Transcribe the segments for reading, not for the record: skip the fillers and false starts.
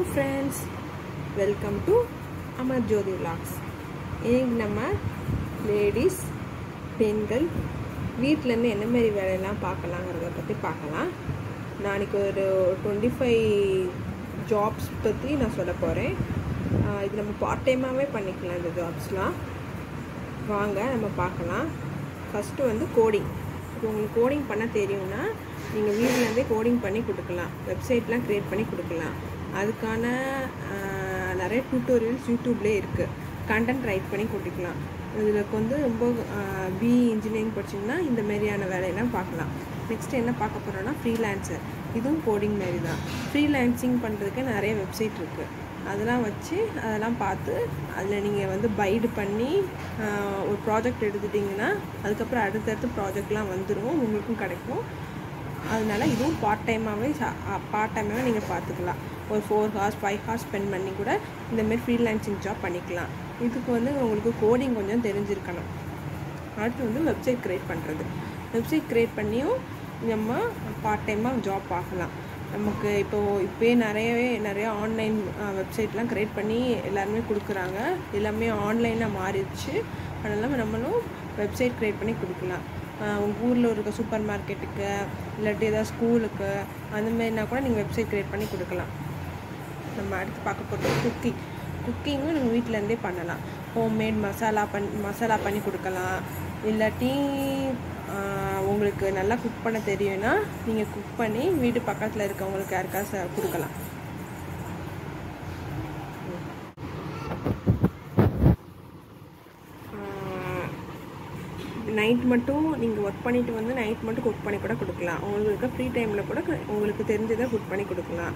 friends, welcome to Amar Jyoti Vlogs. இன்னைக்கு நம்ம ladies பெண்கள் வீட்ல இருந்து என்ன மாதிரி வேலையெல்லாம் பார்க்கலாம்ங்கறத பத்தி பார்க்கலாம். நாளைக்கு ஒரு 25 ஜாப்ஸ் பத்தி நான் சொல்ல போறேன். இது நம்ம பார்ட் டைமாவே பண்ணிக்கலாம் இந்த ஜாப்ஸ்லாம். வாங்க நம்ம பார்க்கலாம். ஃபர்ஸ்ட் வந்து கோடிங். உங்களுக்கு கோடிங் பண்ண தெரியும்னா நீங்கள் வீட்டில் இருந்தே கோடிங் பண்ணி கொடுக்கலாம், வெப்சைட்லாம் க்ரியேட் பண்ணி கொடுக்கலாம். அதுக்கான நிறைய டியூட்டோரியல்ஸ் யூடியூப்லேயே இருக்குது. கண்டென்ட் ரைட் பண்ணி கொடுக்கலாம். இதுக்கு வந்து ரொம்ப பிஇ இன்ஜினியரிங் படிச்சிங்கன்னா இந்த மாதிரியான வேலையெல்லாம் பார்க்கலாம். நெக்ஸ்ட் என்ன பார்க்க போகிறோன்னா ஃப்ரீலான்சர். இதுவும் கோடிங் மாரி தான். ஃப்ரீலான்சிங் பண்ணுறதுக்கு நிறைய வெப்சைட் இருக்குது. அதெல்லாம் வச்சு அதெல்லாம் பார்த்து அதில் நீங்கள் வந்து பைடு பண்ணி ஒரு ப்ராஜெக்ட் எடுத்துட்டிங்கன்னா அதுக்கப்புறம் அடுத்தடுத்து ப்ராஜெக்ட்லாம் வந்துடும், உங்களுக்கும் கிடைக்கும். அதனால் இதுவும் பார்ட் டைமாகவே நீங்கள் பார்த்துக்கலாம். ஒரு 4 hours 5 hours ஸ்பெண்ட் பண்ணி கூட இந்தமாரி ஃப்ரீலான்சிங் ஜாப் பண்ணிக்கலாம். இதுக்கு வந்து உங்களுக்கு கோடிங் கொஞ்சம் தெரிஞ்சிருக்கணும். அடுத்து வந்து வெப்சைட் க்ரியேட் பண்ணுறது. வெப்சைட் க்ரியேட் பண்ணியும் நம்ம பார்ட் டைமாக ஜாப் பார்க்கலாம். நமக்கு இப்போயே நிறைய ஆன்லைன் வெப்சைட்லாம் க்ரியேட் பண்ணி எல்லாருமே கொடுக்குறாங்க. எல்லாமே ஆன்லைனாக மாறிடுச்சு. அதனால் நம்மளும் வெப்சைட் க்ரியேட் பண்ணி கொடுக்கலாம். உங்கள் ஊரில் இருக்க சூப்பர் மார்க்கெட்டுக்கு இல்லாட்டி ஏதாவது ஸ்கூலுக்கு அந்த மாதிரினா கூட நீங்கள் வெப்சைட் க்ரியேட் பண்ணி கொடுக்கலாம். நம்ம அடுத்து பார்க்க போகிறது குக்கிங்கும் நீங்கள் வீட்டிலேருந்தே பண்ணலாம். ஹோம்மேட் மசாலா பண்ணி கொடுக்கலாம். இல்லாட்டி உங்களுக்கு நல்லா குக் பண்ண தெரியும்னா நீங்கள் குக் பண்ணி வீட்டு பக்கத்தில் இருக்கவங்களுக்கு யாருக்காவது கொடுக்கலாம். நைட் மட்டும் நீங்கள் ஒர்க் பண்ணிவிட்டு வந்து நைட் மட்டும் குக் பண்ணி கூட கொடுக்கலாம். உங்களுக்கு ஃப்ரீ டைமில் கூட உங்களுக்கு தெரிஞ்சதை குக் பண்ணி கொடுக்கலாம்.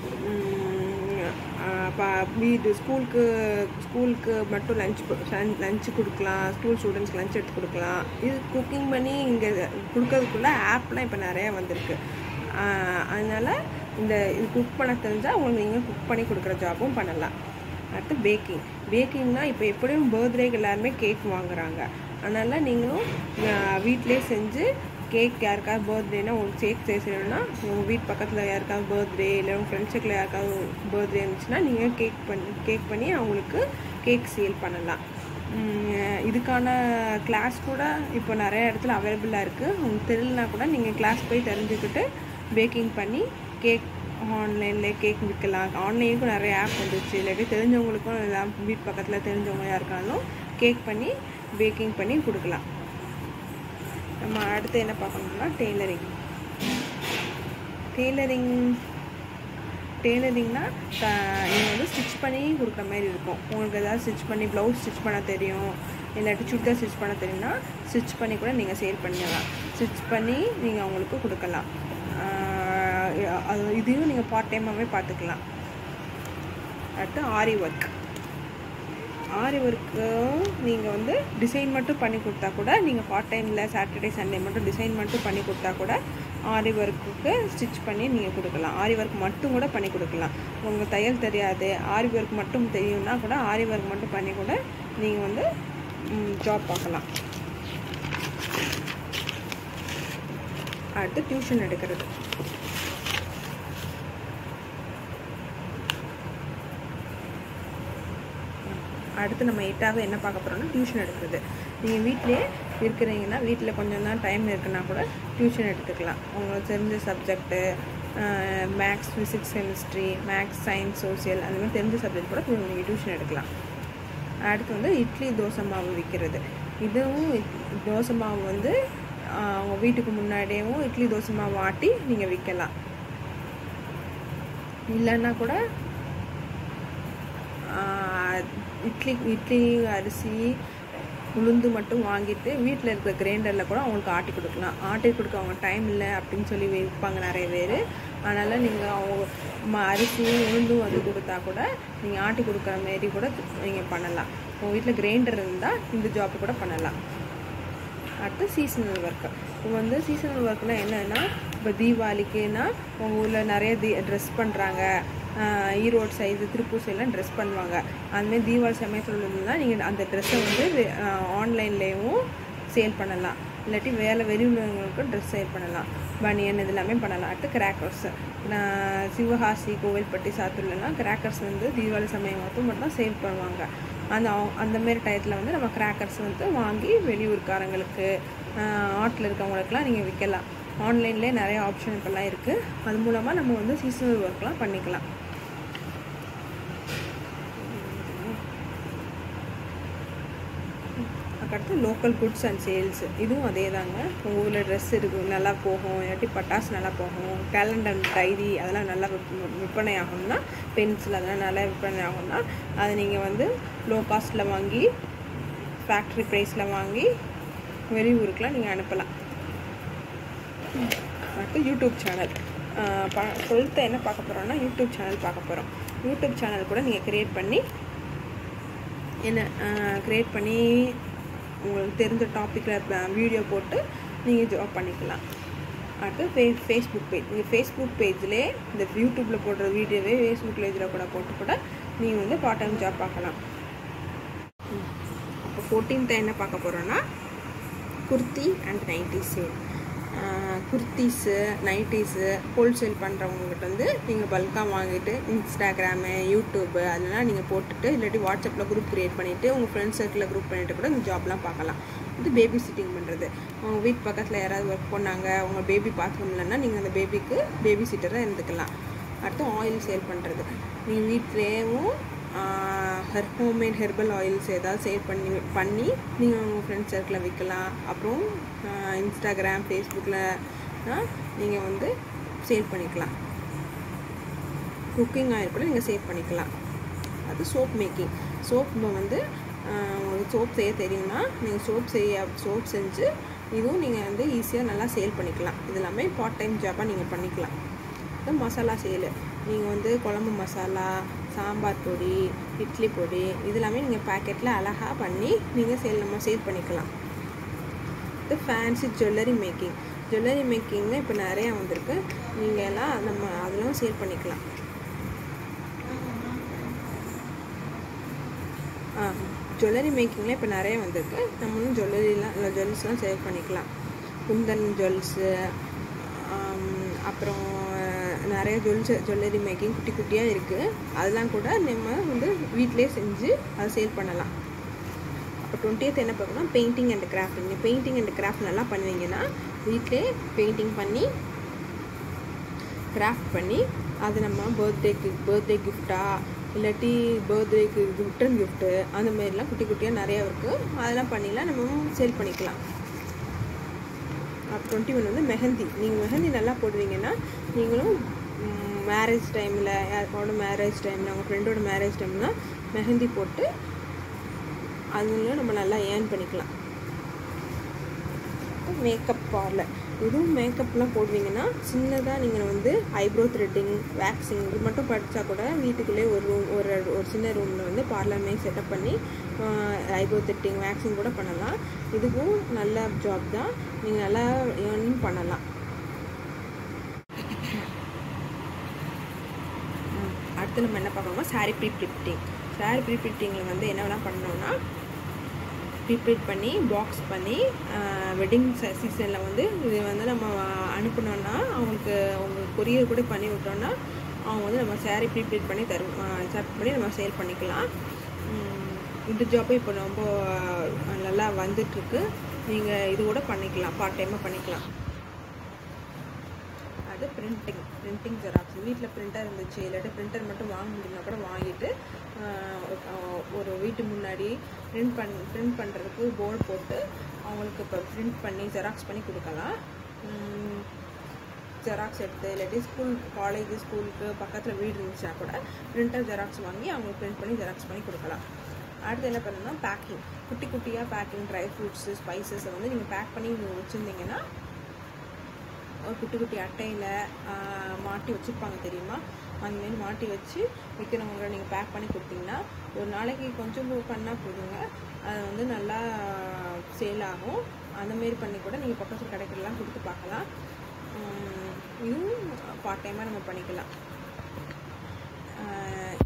வீடு ஸ்கூலுக்கு மட்டும் லஞ்சு கொடுக்கலாம். ஸ்கூல் ஸ்டூடெண்ட்ஸ்க்கு லஞ்ச் எடுத்து கொடுக்கலாம். இது குக்கிங் பண்ணி இங்கே கொடுக்கறதுக்குள்ள ஆப்லாம் இப்போ நிறையா வந்திருக்கு. அதனால் இது குக் பண்ண தெரிஞ்சால் உங்களுக்கு நீங்கள் குக் பண்ணி கொடுக்குற ஜாப்பும் பண்ணலாம். அடுத்து பேக்கிங்னால் இப்போ எப்படியும் பர்த்டேக்கு எல்லாருமே கேக் வாங்குகிறாங்க. அதனால் நீங்களும் வீட்டிலே செஞ்சு கேக் யாருக்காவது பர்த்டேனா உங்களுக்கு செய்யணும்னா உங்கள் வீட்டு பக்கத்தில் யாருக்காவது பர்த்டே இல்லை உங்கள் ஃப்ரெண்ட்ஸுக்குள்ள யாருக்காவது பர்த்டே இருந்துச்சுன்னா நீங்கள் கேக் பண்ணி அவங்களுக்கு கேக் சேல் பண்ணலாம். இதுக்கான கிளாஸ் கூட இப்போ நிறைய இடத்துல அவைலபிளாக இருக்குது. உங்களுக்கு தெரியலனா கூட நீங்கள் கிளாஸ் போய் தெரிஞ்சுக்கிட்டு பேக்கிங் பண்ணி கேக் ஆன்லைனில் கேக் விற்கலாம். ஆன்லைனுக்கும் நிறைய ஆப் வந்துச்சு. இல்லாட்டி தெரிஞ்சவங்களுக்கும் எல்லாம் வீட்டு பக்கத்தில் தெரிஞ்சவங்க யாருக்காலும் கேக் பண்ணி பேக்கிங் பண்ணி கொடுக்கலாம். நம்ம அடுத்து என்ன பார்க்கணும்னா டெய்லரிங்னா நீங்கள் வந்து ஸ்டிச் பண்ணி கொடுக்குற மாதிரி இருக்கும். உங்களுக்கு ஏதாவது ஸ்டிச் பண்ணி ப்ளவுஸ் ஸ்டிச் பண்ண தெரியும், இல்லாட்டி சுடிதார் ஸ்டிச் பண்ண தெரியும்னா ஸ்டிச் பண்ணி கூட நீங்கள் சேல் பண்ணலாம். ஸ்டிச் பண்ணி நீங்கள் அவங்களுக்கு கொடுக்கலாம். இதையும் நீங்கள் பார்ட் டைமாகவே பார்த்துக்கலாம். அடுத்து ஆரி ஒர்க்கு நீங்கள் வந்து டிசைன் மட்டும் பண்ணி கொடுத்தா கூட நீங்கள் பார்ட் டைமில் சாட்டர்டே சண்டே மட்டும் டிசைன் மட்டும் பண்ணி கொடுத்தா கூட ஆரி ஒர்க்குக்கு ஸ்டிச் பண்ணி நீங்கள் கொடுக்கலாம். ஆரி ஒர்க் மட்டும் கூட பண்ணி கொடுக்கலாம். உங்களுக்கு தையல் தெரியாது, ஆரி ஒர்க் மட்டும் தெரியும்னா கூட ஆரி ஒர்க் மட்டும் பண்ணி கூட நீங்கள் வந்து ஜாப் பார்க்கலாம். அடுத்து டியூஷன் எடுக்கிறது. அடுத்து நம்ம 8வது என்ன பார்க்க போகிறோம்னா டியூஷன் எடுக்கிறது. நீங்கள் வீட்டிலே இருக்கிறீங்கன்னா வீட்டில் கொஞ்சம் தான் டைம் இருக்குன்னா கூட டியூஷன் எடுத்துக்கலாம். உங்களுக்கு தெரிஞ்ச subject maths, physics, chemistry, maths, science, social அந்த மாதிரி தெரிஞ்ச சப்ஜெக்ட் கூட நீங்கள் டியூஷன் எடுக்கலாம். அடுத்து வந்து இட்லி தோசை மாவு விற்கிறது. இதுவும் தோசை மாவு வந்து அவங்க வீட்டுக்கு முன்னாடியேவும் இட்லி தோசை மாவு ஆட்டி நீங்கள் விற்கலாம். இல்லைன்னா கூட இட்லி அரிசி உளுந்து மட்டும் வாங்கிட்டு வீட்டில் இருக்கிற கிரைண்டரில் கூட அவங்களுக்கு ஆட்டி கொடுக்கலாம். ஆட்டி கொடுக்க அவங்க டைம் இல்லை அப்படின்னு சொல்லி விற்பாங்க நிறைய பேர். அதனால் நீங்கள் அவங்க அரிசி உளுந்தும் வந்து கொடுத்தா கூட நீங்கள் ஆட்டி கொடுக்குற மாரி கூட நீங்கள் பண்ணலாம். உங்கள் வீட்டில் கிரைண்டர் இருந்தால் இந்த ஜாப்பு கூட பண்ணலாம். அடுத்து சீசனல் ஒர்க்கு. இப்போ வந்து சீசனல் ஒர்க்னால் என்னென்னா, இப்போ தீபாவளிக்குன்னா உங்கள் ஊரில் நிறைய ட்ரெஸ் பண்ணுறாங்க. ஈரோடு சைடு திருப்பூர் சைடெலாம் ட்ரெஸ் பண்ணுவாங்க. அதுமாதிரி தீபாவளி சமயத்தில் இருந்தால் நீங்கள் அந்த ட்ரெஸ்ஸை வந்து ஆன்லைன்லேயும் சேல் பண்ணலாம். இல்லாட்டி வெளியுள்ளவங்களுக்கு ட்ரெஸ் சேல் பண்ணலாம். பனியன் இது எல்லாமே பண்ணலாம். அடுத்து கிராக்கர்ஸ், சிவகாசி, கோவில்பட்டி, சாத்தூர்லாம் கிராக்கர்ஸ் வந்து தீபாவளி சமயம் மட்டும் தான் சேல் பண்ணுவாங்க. அந்தமாரி டயத்தில் வந்து நம்ம கிராக்கர்ஸ் வந்து வாங்கி வெளியூர்காரங்களுக்கு, ஆட்டில் இருக்கவங்களுக்குலாம் நீங்கள் விற்கலாம். ஆன்லைன்லேயே நிறைய ஆப்ஷன் இப்போல்லாம் இருக்குது. அது மூலமாக நம்ம வந்து சீசனல் ஒர்க்லாம் பண்ணிக்கலாம். அதுக்கடுத்து லோக்கல் குட்ஸ் அண்ட் சேல்ஸ், இதுவும் அதே தாங்க. உங்கள் ஊரில் ட்ரெஸ் இருக்குது நல்லா போகும், இல்லாட்டி பட்டாசு நல்லா போகும், கேலண்டர், டைரி அதெல்லாம் நல்லா விற்பனை ஆகணும்னா, பென்சில் அதெல்லாம் நல்லா விற்பனை ஆகணும்னா அதை நீங்கள் வந்து லோ காஸ்ட்டில் வாங்கி ஃபேக்ட்ரி ப்ரைஸில் வாங்கி வெளியூருக்குலாம் நீங்கள் அனுப்பலாம். அடுத்து யூடியூப் சேனல். 12th என்ன பார்க்க போகிறோன்னா யூடியூப் சேனல் பார்க்க போகிறோம். யூடியூப் சேனல் கூட நீங்கள் க்ரியேட் பண்ணி உங்களுக்கு தெரிஞ்ச டாப்பிக்கில் வீடியோ போட்டு நீங்கள் ஜாப் பண்ணிக்கலாம். அடுத்து ஃபேஸ்புக் பேஜ். நீங்கள் ஃபேஸ்புக் பேஜ்லேயே இந்த யூடியூப்பில் போடுற வீடியோவே ஃபேஸ்புக் பேஜில் போட்டு கூட நீங்கள் வந்து பார்ட் டைம் ஜாப் பார்க்கலாம். அப்போ 14th என்ன பார்க்க போகிறோன்னா kurti and nighty sale. Kurtis, nighties wholesale பண்ணுறவங்ககிட்ட வந்து நீங்கள் பல்காக வாங்கிட்டு இன்ஸ்டாகிராமு, யூடியூப்பு அதெல்லாம் நீங்கள் போட்டுட்டு, இல்லாட்டி வாட்ஸ்அப்பில் குரூப் க்ரியேட் பண்ணிவிட்டு உங்கள் ஃப்ரெண்ட்ஸ் சர்க்கிளில் குரூப் பண்ணிவிட்டு கூட இந்த ஜாப்லாம் பார்க்கலாம். இது பேபி சிட்டிங் பண்ணுறது. உங்கள் வீட்டு பக்கத்தில் யாராவது ஒர்க் பண்ணாங்க, உங்கள் பேபி பாத்ரூம் இல்லைன்னா நீங்கள் அந்த பேபிக்கு பேபி சிட்டராக இருந்துக்கலாம். அடுத்து ஆயில் சேல் பண்ணுறது. நீங்கள் வீட்டிலேயும் ஹோம்மேட் ஹெர்பல் ஆயில்ஸ் ஏதாவது சேல் பண்ணி நீங்கள் உங்கள் ஃப்ரெண்ட்ஸ் சர்க்கிளில் விற்கலாம். அப்புறம் இன்ஸ்டாகிராம், ஃபேஸ்புக்கில் நீங்கள் வந்து சேல் பண்ணிக்கலாம். குக்கிங் ஆயில் கூட நீங்கள் சேல் பண்ணிக்கலாம். அது சோப் மேக்கிங். சோப் வந்து உங்களுக்கு சோப் செய்ய தெரியும்னா நீங்கள் சோப் செஞ்சு இதுவும் நீங்கள் வந்து ஈஸியாக நல்லா சேல் பண்ணிக்கலாம். இது எல்லாமே பார்ட் டைம் ஜாப்பாக நீங்கள் பண்ணிக்கலாம். இது மசாலா சேலு. நீங்கள் வந்து குழம்பு மசாலா, சாம்பார் பொடி, இட்லி பொடி இது எல்லாமே நீங்கள் பேக்கெட்டில் அழகாக பண்ணி நீங்கள் சேல் பண்ணிக்கலாம். இது ஃபேன்சி ஜுவல்லரி மேக்கிங். ஜுவல்லரி மேக்கிங்கில் இப்போ நிறையா வந்திருக்கு. நீங்கள் எல்லாம் நம்ம அதெல்லாம் சேல் பண்ணிக்கலாம். ஜுவல்லரி மேக்கிங்கில் இப்போ நிறைய வந்திருக்கு. நம்மளும் ஜுவல்ஸ்லாம் சேல் பண்ணிக்கலாம். குந்தன் ஜுவல்ஸு, அப்புறம் நிறைய ஜுவல்லரி மேக்கிங் குட்டி குட்டியாக இருக்குது. அதெல்லாம் கூட நம்ம வந்து வீட்டிலே செஞ்சு அதை சேல் பண்ணலாம். அப்போ 20th என்ன பார்க்கணும், பெயிண்டிங் அண்ட் கிராஃப்ட். நீங்கள் பெயிண்டிங் அண்ட் கிராஃப்ட் நல்லா பண்ணுவீங்கன்னா வீட்டிலே பெயிண்டிங் பண்ணி கிராஃப்ட் பண்ணி அது நம்ம பர்த்டே கிஃப்டாக இல்லாட்டி பர்த்டேக்கு ரிட்டன் கிஃப்ட்டு அந்த மாதிரிலாம் குட்டி குட்டியாக நிறையா இருக்குது. அதெல்லாம் பண்ணிலாம் நம்ம சேல் பண்ணிக்கலாம். அப்போ 21 வந்து மெஹந்தி. நீங்கள் மெஹந்தி நல்லா போடுவீங்கன்னா நீங்களும் மேரேஜ் டைமில், யாருக்கோட மேரேஜ் டைமில், உங்கள் ஃப்ரெண்டோட மேரேஜ் டைம்னால் மெஹந்தி போட்டு அதுலேயும் நம்ம நல்லா ஏர்ன் பண்ணிக்கலாம். Makeup parlour. இதுவும் மேக்கப்லாம் போடுவீங்கன்னா சின்னதாக நீங்கள் வந்து ஐப்ரோ த்ரெட்டிங், வேக்சிங் இது மட்டும் படித்தா கூட வீட்டுக்குள்ளே ஒரு சின்ன ரூமில் வந்து பார்லர் செட்டப் பண்ணி ஐப்ரோ த்ரெட்டிங், வேக்சிங் கூட பண்ணலாம். இதுவும் நல்ல ஜாப் தான். நீங்கள் நல்லா ஏர்னிங் பண்ணலாம். அடுத்து நம்ம என்ன பார்க்கணும்னா சாரீ ப்ரீப்ரிண்டிங். சாரீ ப்ரீப்ரிண்டிங்கில் வந்து என்னெல்லாம் பண்ணோன்னா ப்ரீப்ரிண்ட் பண்ணி பாக்ஸ் பண்ணி வெட்டிங் சீசனில் வந்து இது வந்து நம்ம அனுப்பினோன்னா அவங்களுக்கு கொரியர் கூட பண்ணி விட்டோன்னா அவங்க வந்து நம்ம சாரீ ப்ரீப்ரிண்ட் பண்ணி நம்ம சேல் பண்ணிக்கலாம். இந்த ஜாப்பும் இப்போ ரொம்ப நல்லா வந்துட்டுருக்கு. நீங்கள் இது கூட பண்ணிக்கலாம், பார்ட் டைமாக பண்ணிக்கலாம். அது பிரிண்டிங் ஜெராக்ஸ். வீட்டில் பிரிண்டர் இருந்துச்சு, இல்லாட்டி பிரிண்டர் மட்டும் வாங்க முடியும்னா கூட வாங்கிட்டு ஒரு வீட்டு முன்னாடி பிரிண்ட் பண்ணுறதுக்கு போர்டு போட்டு அவங்களுக்கு இப்போ பிரிண்ட் பண்ணி ஜெராக்ஸ் பண்ணி கொடுக்கலாம். ஜெராக்ஸ் எடுத்து இல்லாட்டி காலேஜ் ஸ்கூலுக்கு பக்கத்தில் வீடு இருந்துச்சுன்னா கூட பிரிண்டர் ஜெராக்ஸ் வாங்கி அவங்களுக்கு பிரிண்ட் பண்ணி ஜெராக்ஸ் பண்ணி கொடுக்கலாம். அடுத்து என்ன பண்ணணும்னா பேக்கிங். குட்டி குட்டியாக பேக்கிங், ட்ரை ஃப்ரூட்ஸு, ஸ்பைசஸை வந்து நீங்கள் பேக் பண்ணி வச்சுருந்தீங்கன்னா ஒரு குட்டி குட்டி அட்டையில் மாட்டி வச்சுருப்பாங்க தெரியுமா, அந்தமாரி மாட்டி வச்சு விற்கிறவங்க நீங்கள் பேக் பண்ணி கொடுத்தீங்கன்னா ஒரு நாளைக்கு கொஞ்சம் பண்ணால் போதுங்க, அது வந்து நல்லா சேல் ஆகும். அந்தமாரி பண்ணி கூட நீங்கள் பக்கத்து கடைக்கெல்லாம் கொடுத்து பார்க்கலாம். இதுவும் பார்ட் டைமாக நம்ம பண்ணிக்கலாம்.